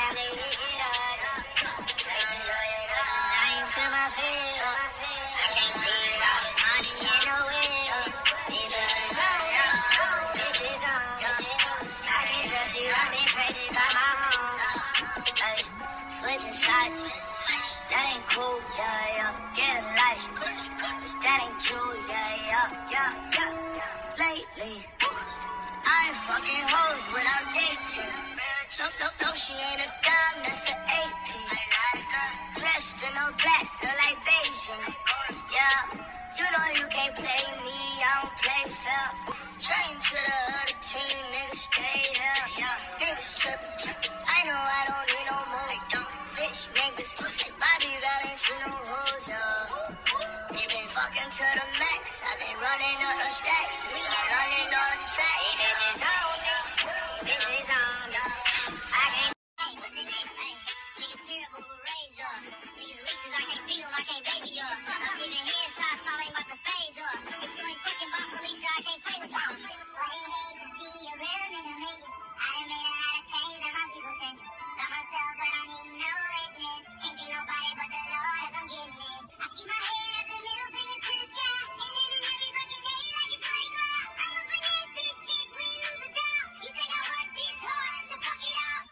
Switching sides, that ain't cool, yeah, yeah. Get a life, that ain't true, yeah. Lately, I ain't fucking hoes without dating. No, she ain't a dime, that's an eight-piece. Dressed in all black, look like Beijing. Yeah, you know you can't play me, I don't play fair. Train to the other team, niggas stay here. Niggas trippin', I know I don't need no more. Bitch niggas, Bobby rallying to no hoes, yeah. We been fucking to the max, I been running up the stacks. We been running on the track, bitches on, bitches on, I can't. Niggas terrible with razor. Niggas leeches, I can't feed them, I can't baby up. I'm giving headshots, all ain't about to fade up. If you ain't fucking about Felicia, I can't play with y'all. But they hate to see a real nigga make it. I done made a lot of change, now my people changing. Got myself, but I need no witness. Can't think nobody but the Lord as I'm getting this. I keep my head up, the middle finger to the sky. And living every fucking day like it's Mardi Gras. I'm up against this shit, we lose a job. You think I work this hard to fuck it out?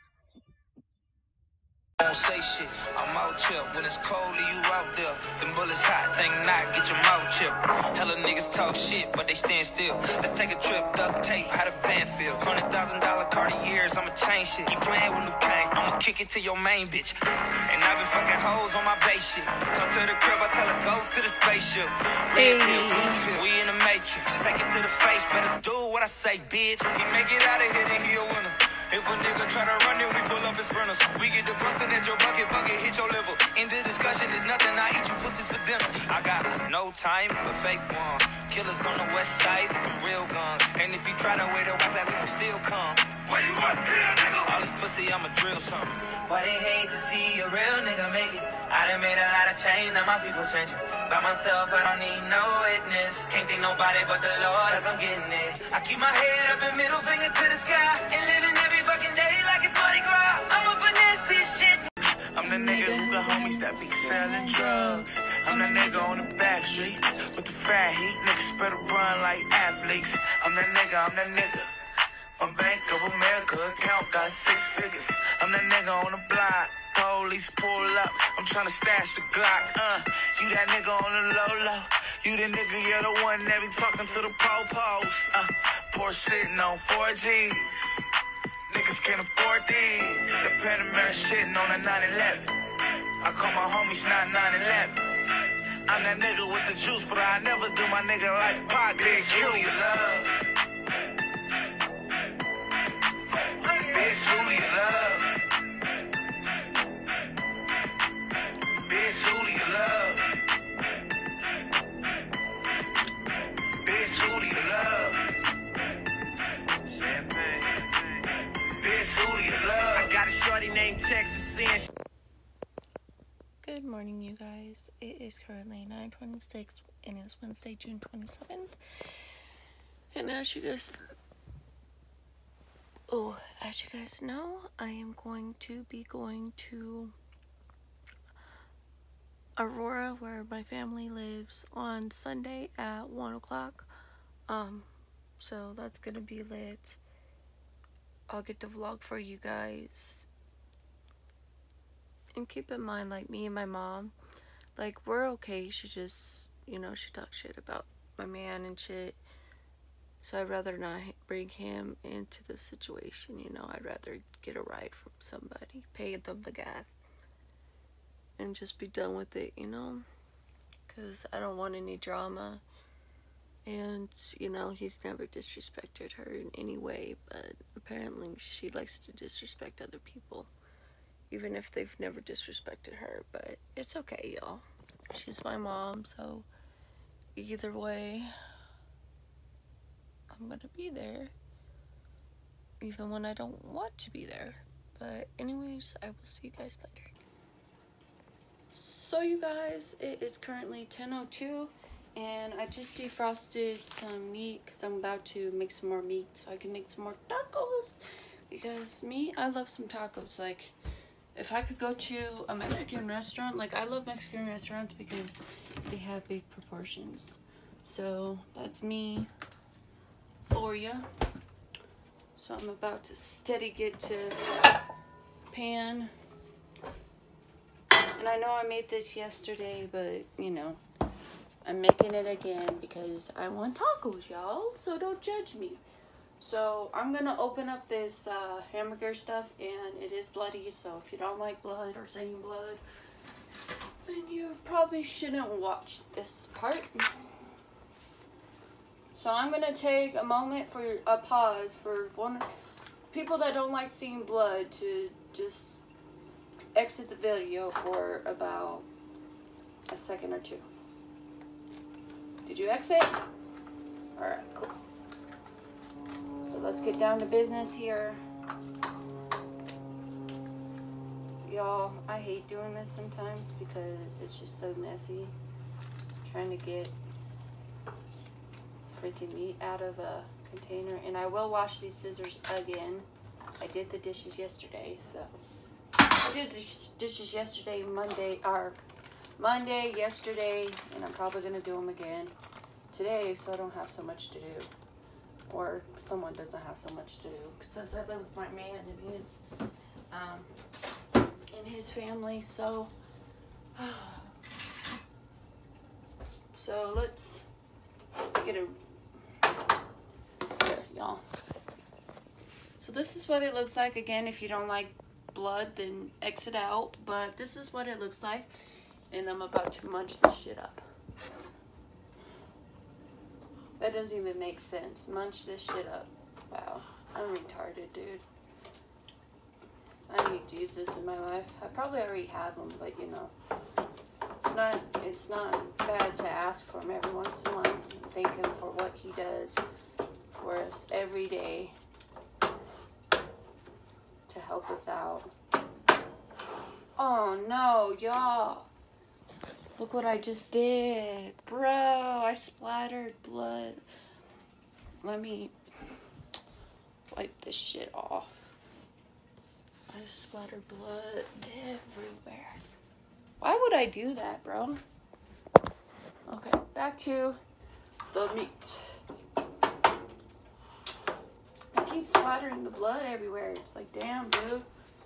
Don't say shit, I'm out here. When it's cold, leave you out there. Them bullets hot, think not, get your mouth chipped. Hella niggas talk shit, but they stand still. Let's take a trip, duct tape, how the van feel. $100,000 Cartiers, I'ma change shit. Keep playing with Luke Kane, I'ma kick it to your main bitch. And I been fucking hoes on my base shit. Come to the crib, I tell her go to the spaceship. Red pill, blue pill, we in the matrix. Take it to the face, better do what I say, bitch. He make it out of here, then he a winner. If a nigga try to run it, we pull up his sprinters. We get the bustin' at your bucket, fuck it, hit your liver. In the discussion, there's nothing, I eat you pussies for dinner. I got no time for fake ones. Killers on the west side, the real guns. And if you try to wait a while, that we will still come. Where you at, here, nigga? All this pussy, I'ma drill something. Why they hate to see a real nigga make it? I done made a lot of change, now my people changing. By myself, I don't need no witness. Can't think nobody but the Lord, cause I'm getting it. I keep my head up and middle finger to the sky. And living every fucking day like it's Mardi Gras. I'm up against this shit. I'm the nigga who got homies that be selling drugs. I'm the nigga on the back street with the fat heat. Niggas better run like athletes. I'm the nigga. My Bank of America account got 6 figures. I'm the nigga on the block. Police pull up, I'm tryna stash the Glock. You that nigga on the low. You the nigga, you're the one that be talking to the po-pos. Poor shitting on 4Gs. Niggas can't afford these. The Panamera shitting on a 911. I call my homies not 911. I'm that nigga with the juice, but I never do my nigga like Pac. Bitch, who you love? Bitch, who you love? Bitch, who do you love? Bitch, who do you love? Champagne. Bitch, who do you love? I got a shorty named Texas saying. Good morning, you guys. It is currently 9:26 and it's Wednesday, June 27th. And as you guys know, I am going to be going to Aurora, where my family lives, on Sunday at 1 o'clock. So that's gonna be lit. I'll get to vlog for you guys. And keep in mind, like, me and my mom, like, we're okay. She just, she talks shit about my man and shit. So I'd rather not bring him into the situation, I'd rather get a ride from somebody, pay them the gas, and just be done with it, because I don't want any drama. And he's never disrespected her in any way, but apparently she likes to disrespect other people, even if they've never disrespected her. But it's okay, y'all, she's my mom, so either way I'm gonna be there, even when I don't want to be there. But anyways, I will see you guys later. So you guys, it is currently 10:02 and I just defrosted some meat because I'm about to make some more meat so I can make some more tacos. Because me, I love some tacos. Like, if I could go to a Mexican restaurant, like, I love Mexican restaurants because they have big proportions. So that's me for ya. So I'm about to steady get to pan. And I know I made this yesterday, but you know, I'm making it again because I want tacos, y'all. So don't judge me. So I'm gonna open up this hamburger stuff, and it is bloody. So if you don't like blood or seeing blood, then you probably shouldn't watch this part. So I'm gonna take a moment for a pause for people that don't like seeing blood to just exit the video for about a second or two. Did you exit? Alright, cool. So let's get down to business here. Y'all, I hate doing this sometimes because it's just so messy. Trying to get freaking meat out of a container. And I will wash these scissors again. I did the dishes yesterday, so. I did the dishes yesterday, Monday, yesterday, and I'm probably going to do them again today so I don't have so much to do. Or someone doesn't have so much to do. Since I live with my man and his family, so. So let's get a, there, y'all. So this is what it looks like. Again, if you don't like blood, then exit out, but this is what it looks like, and I'm about to munch this shit up. That doesn't even make sense. Munch this shit up. Wow, I'm retarded, dude. I need Jesus in my life. I probably already have him, but you know, it's not bad to ask for him every once in a while and thank him for what he does for us every day to help us out. Oh no, y'all. Look what I just did. Bro, I splattered blood. Let me wipe this shit off. I splattered blood everywhere. Why would I do that, bro? Okay, back to the meat. I keep splattering the blood everywhere. It's like, damn, dude.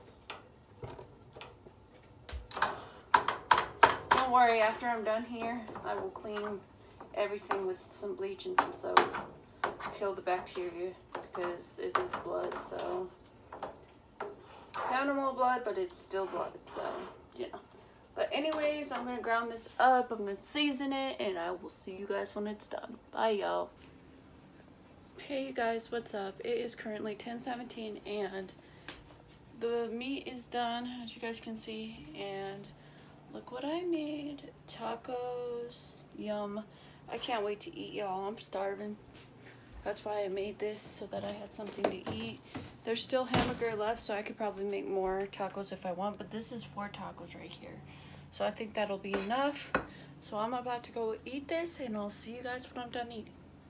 Don't worry, after I'm done here, I will clean everything with some bleach and some soap. Kill the bacteria because it is blood, so. It's animal blood, but it's still blood, so, you know. But anyways, I'm going to ground this up, I'm going to season it, and I will see you guys when it's done. Bye, y'all. Hey, you guys, what's up? It is currently 10:17, and the meat is done, as you guys can see, and look what I made. Tacos. Yum. I can't wait to eat, y'all. I'm starving. That's why I made this, so that I had something to eat. There's still hamburger left, so I could probably make more tacos if I want, but this is 4 tacos right here. So I think that'll be enough. So I'm about to go eat this, and I'll see you guys when I'm done eating.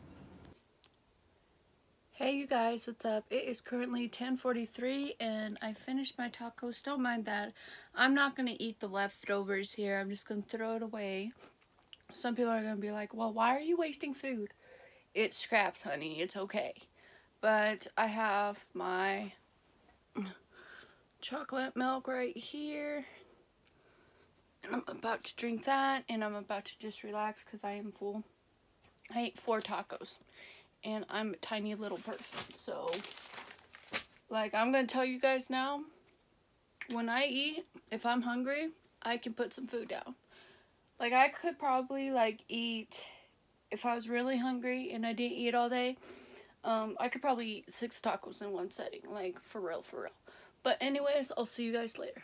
Hey, you guys, what's up? It is currently 10:43, and I finished my tacos. Don't mind that. I'm not going to eat the leftovers here. I'm just going to throw it away. Some people are going to be like, well, why are you wasting food? It's scraps, honey. It's okay. But I have my chocolate milk right here. And I'm about to drink that. And I'm about to just relax because I am full. I ate 4 tacos. And I'm a tiny little person. So, like, I'm going to tell you guys now. When I eat, if I'm hungry, I can put some food down. Like, I could probably, like, eat, if I was really hungry and I didn't eat all day, I could probably eat 6 tacos in one setting. Like, for real, for real. But anyways, I'll see you guys later.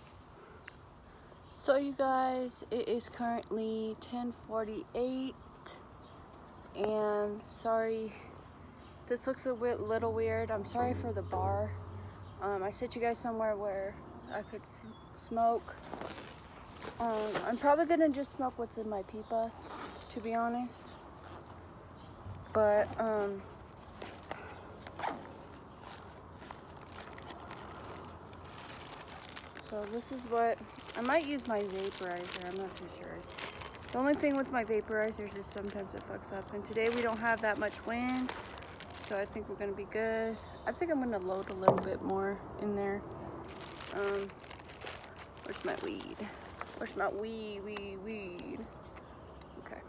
So, you guys, it is currently 10:48. And sorry, this looks a little weird. I'm sorry for the bar. I set you guys somewhere where I could smoke. I'm probably gonna just smoke what's in my pipa, to be honest. But So this is what, I might use my vaporizer, I'm not too sure. The only thing with my vaporizer is just sometimes it fucks up. And today we don't have that much wind, so I think we're gonna be good. I think I'm gonna load a little bit more in there. Where's my weed? Where's my weed? Okay.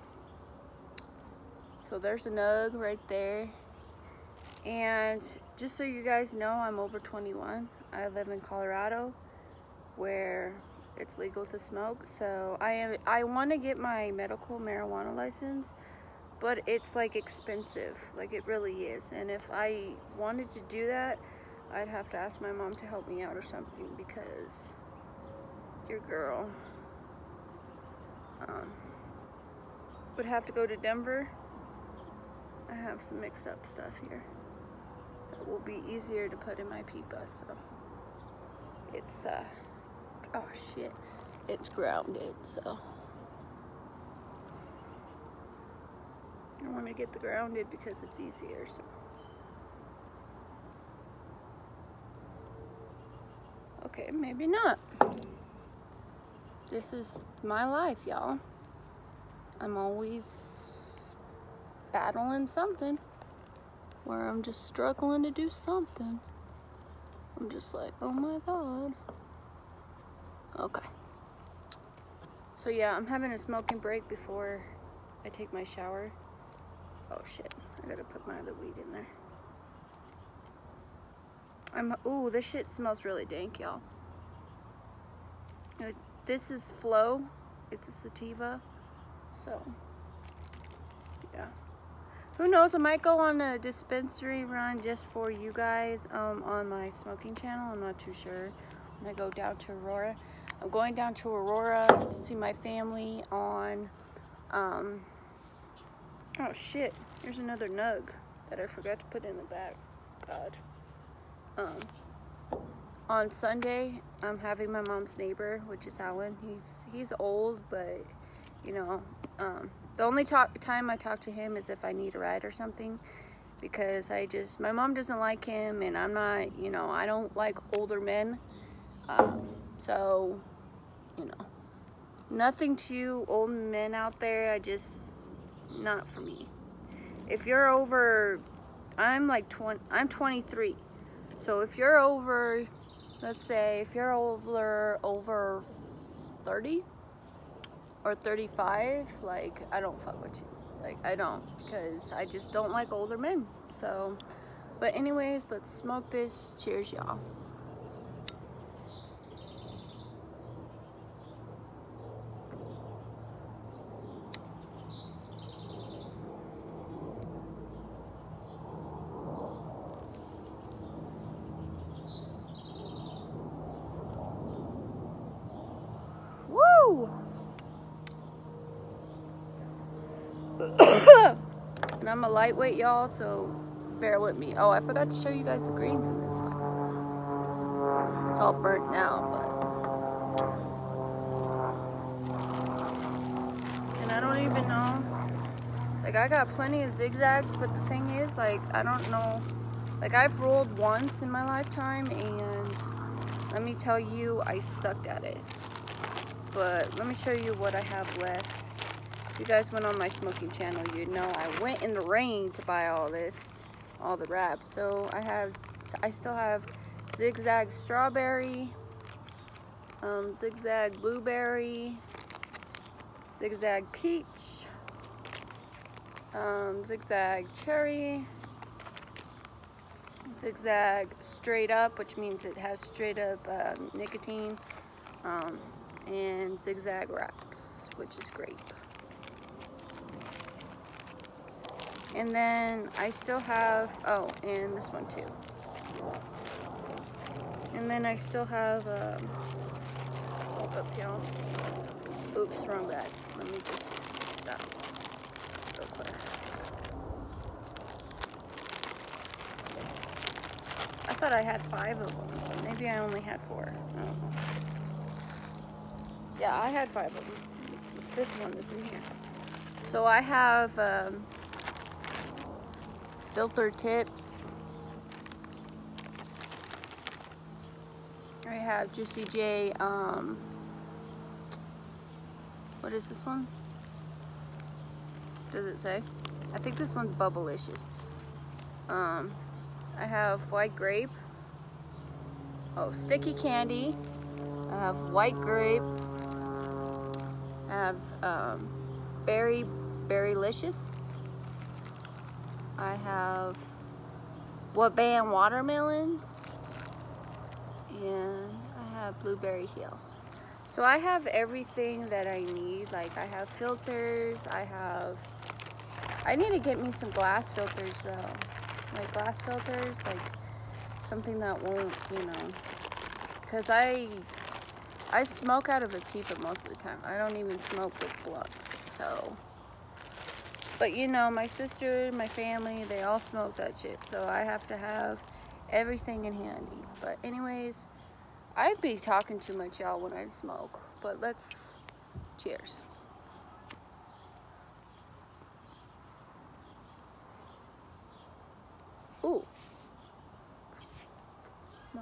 So there's a nug right there. And just so you guys know, I'm over 21. I live in Colorado, where it's legal to smoke. So I want to get my medical marijuana license, but it's like expensive, like it really is. And if I wanted to do that, I'd have to ask my mom to help me out or something, because your girl would have to go to Denver. I have some mixed up stuff here that will be easier to put in my pipa, so it's oh shit, it's grounded, so I want to get the grounded because it's easier. So okay, maybe not. This is my life, y'all. I'm always battling something, where I'm just struggling to do something. I'm just like, oh my god. Okay. So yeah, I'm having a smoking break before I take my shower. Oh shit, I gotta put my other weed in there. Ooh, this shit smells really dank, y'all. This is Flow. It's a sativa. So, yeah. Who knows, I might go on a dispensary run just for you guys on my smoking channel. I'm not too sure. When I go down to Aurora. I'm going down to Aurora to see my family on, oh shit, here's another nug that I forgot to put in the bag. God. On Sunday, I'm having my mom's neighbor, which is Alan. He's old, but, you know, the only time I talk to him is if I need a ride or something, because my mom doesn't like him, and I'm not, you know, I don't like older men. So, you know, nothing to you old men out there, not for me. If you're over, I'm 23. So if you're over, let's say, if you're over 30 or 35, like, I don't fuck with you. Like, I don't, because I just don't like older men. So, but anyways, let's smoke this. Cheers, y'all. And I'm a lightweight, y'all, so bear with me. Oh, I forgot to show you guys the greens in this one. It's all burnt now, but, and I don't even know, like, I got plenty of zigzags, but the thing is, like, I don't know, like, I've rolled once in my lifetime, and let me tell you, I sucked at it. But let me show you what I have left. If you guys went on my smoking channel, you know I went in the rain to buy all the wraps. So I still have zigzag strawberry, zigzag blueberry, zigzag peach, zigzag cherry, zigzag straight up, which means it has straight up nicotine, and zigzag wraps, which is grape. And then I still have, oh, and this one too. And then I still have, hold up, y'all. Oops, wrong bag. Let me just stop real quick. I thought I had 5 of them. Maybe I only had 4. Oh. Yeah, I had 5 of them. The 5th one is in here. So I have, filter tips. I have Juicy J, what is this one? Does it say? I think this one's Bubblicious. I have White Grape. Oh, Sticky Candy. I have White Grape. I have Berrylicious. I have Waban Watermelon. And I have Blueberry Hill. So I have everything that I need. Like I have filters. I need to get me some glass filters though. Like glass filters, like something that won't, you know, because I smoke out of a peeper most of the time. I don't even smoke with blunts. So, but you know, my sister, my family, they all smoke that shit. So I have to have everything in handy. But anyways, I'd be talking too much, y'all, when I smoke. But let's cheers. Ooh. Come on.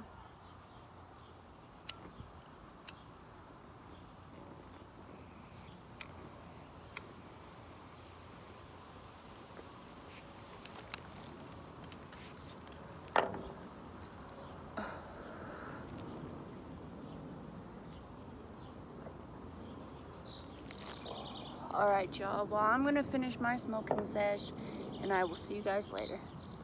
Alright, y'all. Well, I'm going to finish my smoking sesh, and I will see you guys later.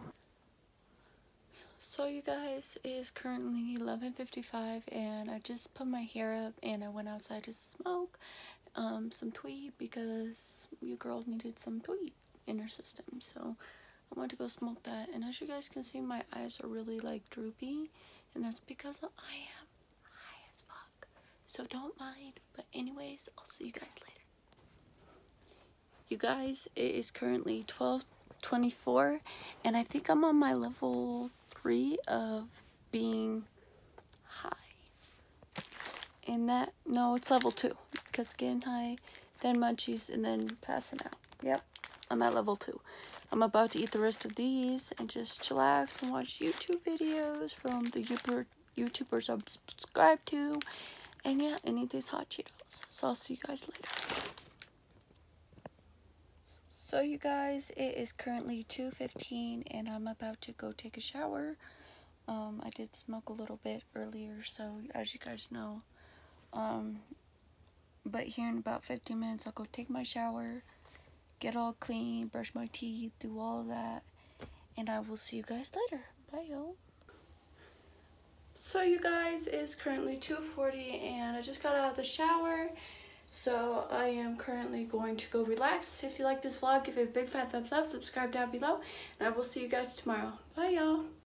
So, you guys, it is currently 11:55, and I just put my hair up, and I went outside to smoke some tweed, because you girls needed some tweed in her system. So, I wanted to go smoke that, and as you guys can see, my eyes are really, like, droopy, and that's because I am high as fuck. So, don't mind. But anyways, I'll see you guys later. You guys, it is currently 12:24, and I think I'm on my level 3 of being high. And that, no, it's level 2, because getting high, then munchies, and then passing out. Yep, I'm at level 2. I'm about to eat the rest of these and just chillax and watch YouTube videos from the YouTubers I'm subscribed to. And yeah, and eat these hot Cheetos. So I'll see you guys later. So you guys, it is currently 2:15, and I'm about to go take a shower. I did smoke a little bit earlier, so as you guys know. But here in about 15 minutes, I'll go take my shower, get all clean, brush my teeth, do all of that, and I will see you guys later. Bye, y'all. So you guys, it is currently 2:40, and I just got out of the shower. So I am currently going to go relax. If you like this vlog, give it a big fat thumbs up, subscribe down below, and I will see you guys tomorrow. Bye, y'all.